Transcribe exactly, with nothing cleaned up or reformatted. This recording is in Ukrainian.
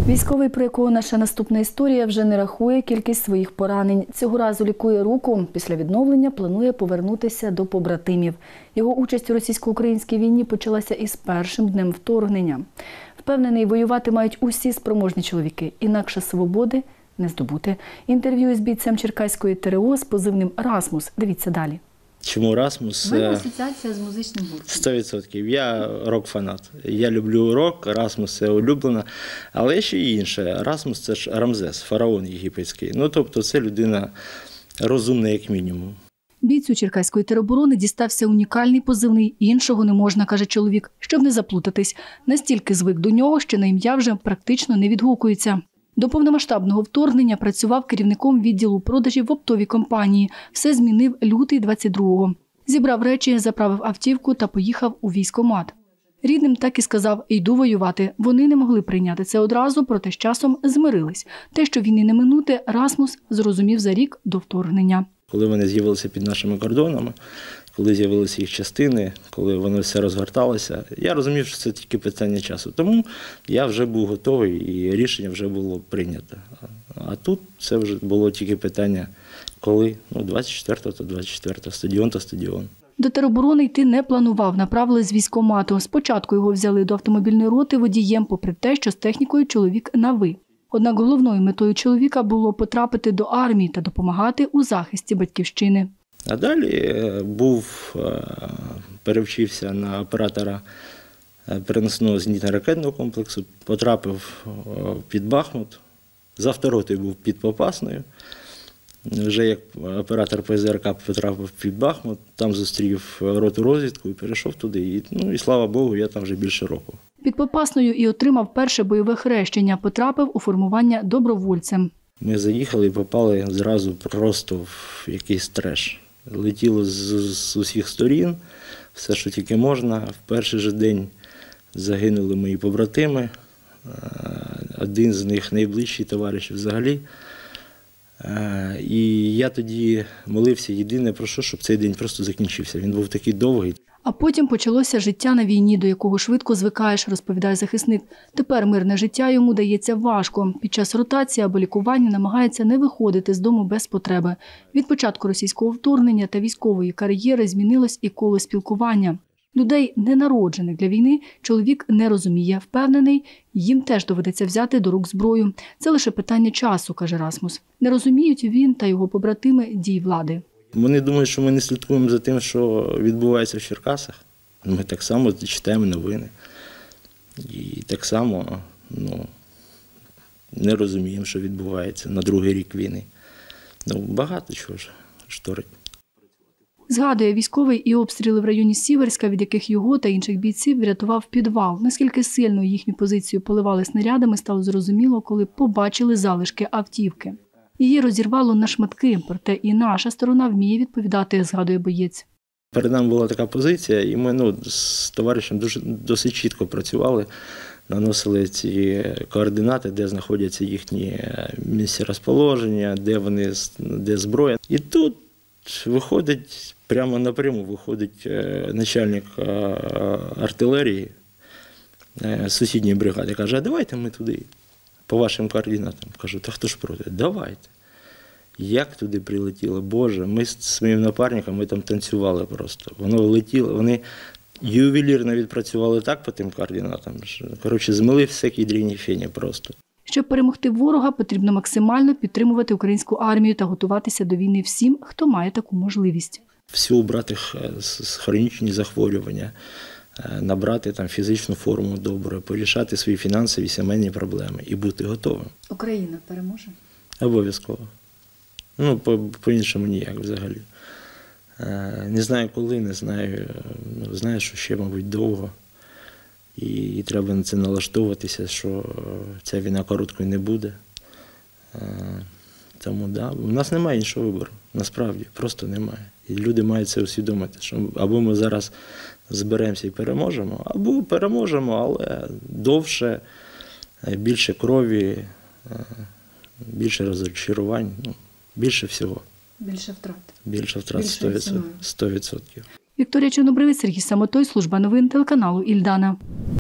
Військовий, про якого наша наступна історія, вже не рахує кількість своїх поранень. Цього разу лікує руку. Після відновлення планує повернутися до побратимів. Його участь у російсько-українській війні почалася із першим днем вторгнення. Впевнений, воювати мають усі спроможні чоловіки. Інакше свободи не здобути. Інтерв'ю із бійцем Черкаської ТРО з позивним «Расмус». Дивіться далі. Чому Расмус? Ви асоціація з музичним гуртом. сто відсотків. Я рок-фанат. Я люблю рок, Расмус – це улюблена. Але ще й інше. Расмус – це ж Рамзес, фараон єгипетський. Ну, тобто це людина розумна як мінімум. Бійцю Черкаської тероборони дістався унікальний позивний. Іншого не можна, каже чоловік, щоб не заплутатись. Настільки звик до нього, що на ім'я вже практично не відгукується. До повномасштабного вторгнення працював керівником відділу продажів в оптовій компанії. Все змінив лютий двадцять другого. Зібрав речі, заправив автівку та поїхав у військкомат. Рідним так і сказав – йду воювати. Вони не могли прийняти це одразу, проте з часом змирились. Те, що війни не минути, Расмус зрозумів за рік до вторгнення. Коли вони з'явилися під нашими кордонами, коли з'явилися їх частини, коли воно все розгорталося, я розумів, що це тільки питання часу. Тому я вже був готовий і рішення вже було прийнято. А тут це вже було тільки питання, коли, ну, двадцять четвертого то двадцять четвертого, стадіон то стадіон. До тероборони йти не планував, направили з військкомату. Спочатку його взяли до автомобільної роти водієм, попри те, що з технікою чоловік на «ви». Однак головною метою чоловіка було потрапити до армії та допомагати у захисті батьківщини. А далі був, перевчився на оператора переносного зенітно-ракетного комплексу, потрапив під Бахмут, завторотою був під Попасною. Вже як оператор ПЗРК потрапив під Бахмут, там зустрів роту розвідку і перейшов туди. І, ну, і слава Богу, я там вже більше року. Під Попасною і отримав перше бойове хрещення, потрапив у формування добровольцем. Ми заїхали і попали зразу просто в якийсь треш. Летіло з, з усіх сторін, все, що тільки можна. В перший же день загинули мої побратими. Один з них найближчий товариш взагалі. І я тоді молився єдине про що, щоб цей день просто закінчився. Він був такий довгий. А потім почалося життя на війні, до якого швидко звикаєш, розповідає захисник. Тепер мирне життя йому дається важко. Під час ротації або лікування намагається не виходити з дому без потреби. Від початку російського вторгнення та військової кар'єри змінилось і коло спілкування. Людей, не народжених для війни, чоловік не розуміє. Впевнений, їм теж доведеться взяти до рук зброю. Це лише питання часу, каже Расмус. Не розуміють він та його побратими дій влади. Вони думають, що ми не слідкуємо за тим, що відбувається в Черкасах. Ми так само читаємо новини. І так само, ну, не розуміємо, що відбувається на другий рік війни. Ну, багато чого ж шторить. Згадує військовий і обстріли в районі Сіверська, від яких його та інших бійців врятував підвал. Наскільки сильно їхню позицію поливали снарядами, стало зрозуміло, коли побачили залишки автівки. Її розірвало на шматки, проте і наша сторона вміє відповідати, згадує боєць. Перед нами була така позиція, і ми, ну, з товаришем дуже, досить чітко працювали, наносили ці координати, де знаходяться їхні місця розположення, де вони, де зброя. І тут виходить, прямо напряму виходить начальник артилерії сусідньої бригади, каже, а давайте ми туди. По вашим координатам. Кажу, та хто ж проти? Давайте. Як туди прилетіло? Боже, ми з своїм напарником, ми там танцювали просто. Воно летіло, вони ювелірно відпрацювали так по тим координатам. Коротше, змили все к єдріній фені просто. Щоб перемогти ворога, потрібно максимально підтримувати українську армію та готуватися до війни всім, хто має таку можливість. Всі убрати хронічні захворювання, набрати там фізичну форму добре, порішати свої фінансові, сімейні проблеми і бути готовим. Україна переможе? Обов'язково. Ну, по-іншому ніяк взагалі. Не знаю коли, не знаю, знаю, що ще, мабуть, довго. І, і треба на це налаштовуватися, що ця війна короткою не буде. Тому, да, у нас немає іншого вибору, насправді, просто немає. І люди мають це усвідомити, що або ми зараз зберемося і переможемо, або переможемо, але довше, більше крові, більше розчарувань, ну, більше всього. Більше втрат. Більше втрат, сто відсотків. Вікторія Чорнобривець, Сергій Самотой, служба новин телеканалу Ільдана.